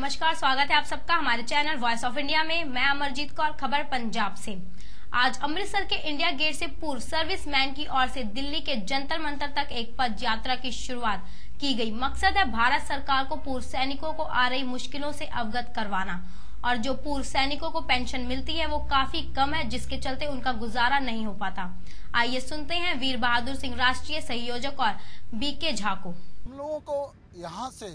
नमस्कार, स्वागत है आप सबका हमारे चैनल वॉइस ऑफ इंडिया में। मैं अमरजीत कौर, खबर पंजाब से। आज अमृतसर के इंडिया गेट से पूर्व सर्विसमैन की ओर से दिल्ली के जंतर मंतर तक एक पद यात्रा की शुरुआत की गई। मकसद है भारत सरकार को पूर्व सैनिकों को आ रही मुश्किलों से अवगत करवाना। और जो पूर्व सैनिकों को पेंशन मिलती है वो काफी कम है, जिसके चलते उनका गुजारा नहीं हो पाता। आइए सुनते हैं वीर बहादुर सिंह राष्ट्रीय संयोजक और बीके झा को। हम लोगों को यहाँ से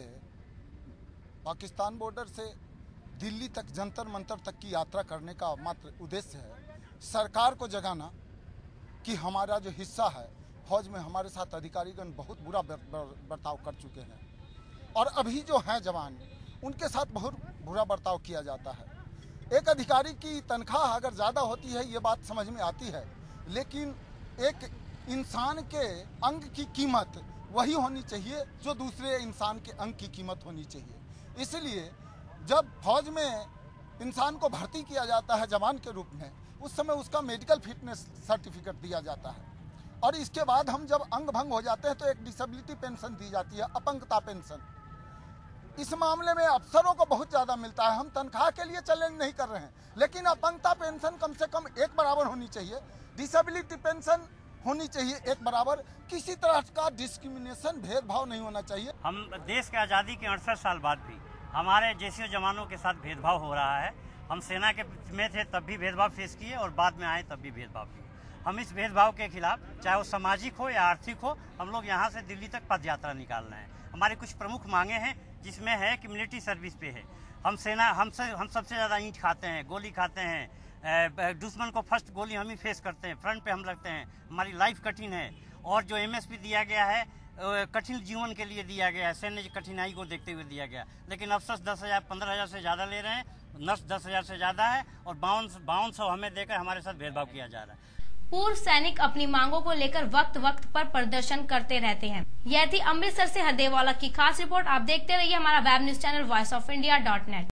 पाकिस्तान बॉर्डर से दिल्ली तक जंतर मंतर तक की यात्रा करने का मात्र उद्देश्य है सरकार को जगाना कि हमारा जो हिस्सा है फौज में हमारे साथ अधिकारीगण बहुत बुरा बर्ताव कर चुके हैं और अभी जो हैं जवान उनके साथ बहुत बुरा बर्ताव किया जाता है। एक अधिकारी की तनख्वाह अगर ज़्यादा होती है ये बात समझ में आती है, लेकिन एक इंसान के अंग की कीमत वही होनी चाहिए जो दूसरे इंसान के अंग की कीमत होनी चाहिए। इसलिए जब फौज में इंसान को भर्ती किया जाता है जवान के रूप में, उस समय उसका मेडिकल फिटनेस सर्टिफिकेट दिया जाता है और इसके बाद हम जब अंग भंग हो जाते हैं तो एक डिसेबिलिटी पेंशन दी जाती है, अपंगता पेंशन। इस मामले में अफसरों को बहुत ज़्यादा मिलता है। हम तनख्वाह के लिए चैलेंज नहीं कर रहे हैं, लेकिन अपंगता पेंशन कम से कम एक बराबर होनी चाहिए, डिसेबिलिटी पेंशन होनी चाहिए एक बराबर। किसी तरह का डिस्क्रिमिनेशन भेदभाव नहीं होना चाहिए। हम देश के आज़ादी के 68 साल बाद भी हमारे जैसे जवानों के साथ भेदभाव हो रहा है। हम सेना के में थे तब भी भेदभाव फेस किए और बाद में आए तब भी भेदभाव किए। हम इस भेदभाव के खिलाफ, चाहे वो सामाजिक हो या आर्थिक हो, हम लोग यहाँ से दिल्ली तक पद यात्रा निकाल रहे हैं। हमारी कुछ प्रमुख मांगे हैं, जिसमें है कि मिलिट्री सर्विस पे है। हम सबसे ज़्यादा ईंट खाते हैं, गोली खाते हैं, दुश्मन को फर्स्ट गोली हम ही फेस करते हैं, फ्रंट पे हम लगते हैं। हमारी लाइफ कठिन है और जो एमएसपी दिया गया है कठिन जीवन के लिए दिया गया है, सैन्य कठिनाई को देखते हुए दिया गया। लेकिन अफसर 10,000 15,000 से ज़्यादा ले रहे हैं, नर्स 10,000 से ज़्यादा है और 5200 हमें देकर हमारे साथ भेदभाव किया जा रहा है। पूर्व सैनिक अपनी मांगों को लेकर वक्त वक्त पर प्रदर्शन करते रहते हैं। यह थी अमृतसर से हरदेवाला की खास रिपोर्ट। आप देखते रहिए हमारा वेब न्यूज चैनल voiceofindia.net।